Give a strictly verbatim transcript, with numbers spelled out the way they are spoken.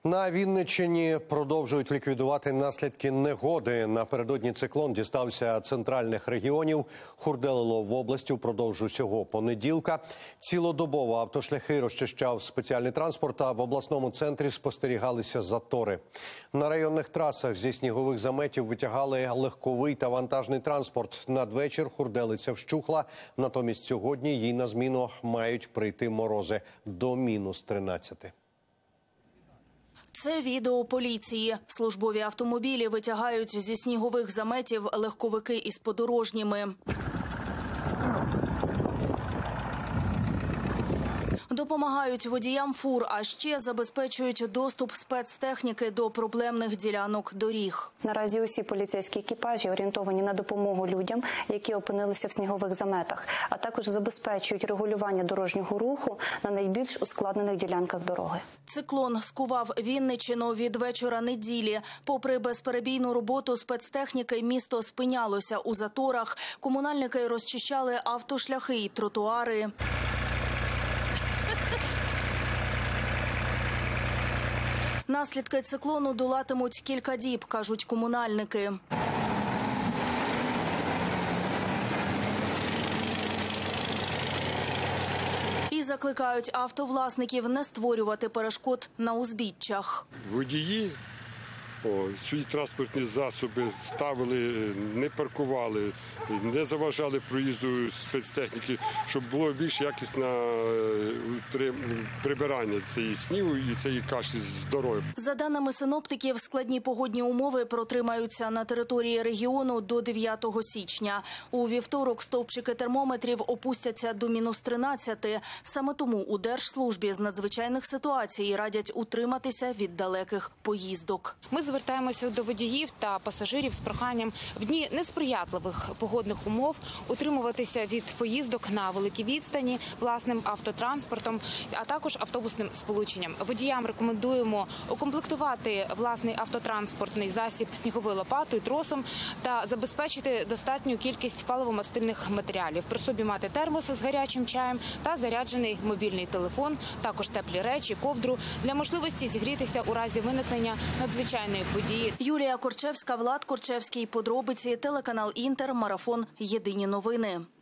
На Вінниччині продовжують ліквідувати наслідки негоди. Напередодні циклон дістався центральних регіонів. Хурделило в області впродовж усього понеділка. Цілодобово автошляхи розчищав спеціальний транспорт, а в обласному центрі спостерігалися затори. На районних трасах зі снігових заметів витягали легковий та вантажний транспорт. Надвечір хурделиця вщухла, натомість сьогодні їй на зміну мають прийти морози до мінус тринадцяти. Це відео поліції. Службові автомобілі витягають зі снігових заметів легковики із подорожніми. Допомагають водіям фур, а ще забезпечують доступ спецтехніки до проблемних ділянок доріг. Наразі усі поліцейські екіпажі орієнтовані на допомогу людям, які опинилися в снігових заметах, а також забезпечують регулювання дорожнього руху на найбільш ускладнених ділянках дороги. Циклон скував Вінниччину від вечора неділі. Попри безперебійну роботу спецтехніки, місто спинялося у заторах. Комунальники розчищали автошляхи й тротуари. Наслідки циклону долатимуть кілька діб, кажуть комунальники. І закликають автовласників не створювати перешкод на узбіччях. Водії о, свої транспортні засоби ставили, не паркували, не заважали проїзду спецтехніки, щоб було більш якісне прибирання цієї снігу і цієї каші з дороги. За даними синоптиків, складні погодні умови протримаються на території регіону до дев'ятого січня. У вівторок стовпчики термометрів опустяться до мінус тринадцяти. Саме тому у Держслужбі з надзвичайних ситуацій радять утриматися від далеких поїздок. Ми звертаємося до водіїв та пасажирів з проханням в дні несприятливих погодних умов утримуватися від поїздок на великій відстані власним автотранспортом, а також автобусним сполученням. Водіям рекомендуємо укомплектувати власний автотранспортний засіб сніговою лопатою, тросом та забезпечити достатню кількість паливомастильних матеріалів. При собі мати термоси з гарячим чаєм та заряджений мобільний телефон, також теплі речі, ковдру для можливості зігрітися у разі виникнення надзвичайної події. Юлія Корчевська, Влад Корчевський. Подробиці. Телеканал Інтер. Марафон. Єдині новини.